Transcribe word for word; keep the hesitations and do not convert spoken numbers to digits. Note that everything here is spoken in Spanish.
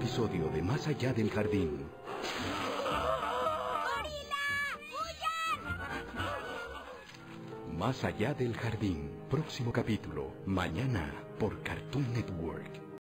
episodio de Más allá del jardín. ¡Gorila! ¡Huyan! Más allá del jardín. Próximo capítulo. Mañana por Cartoon Network.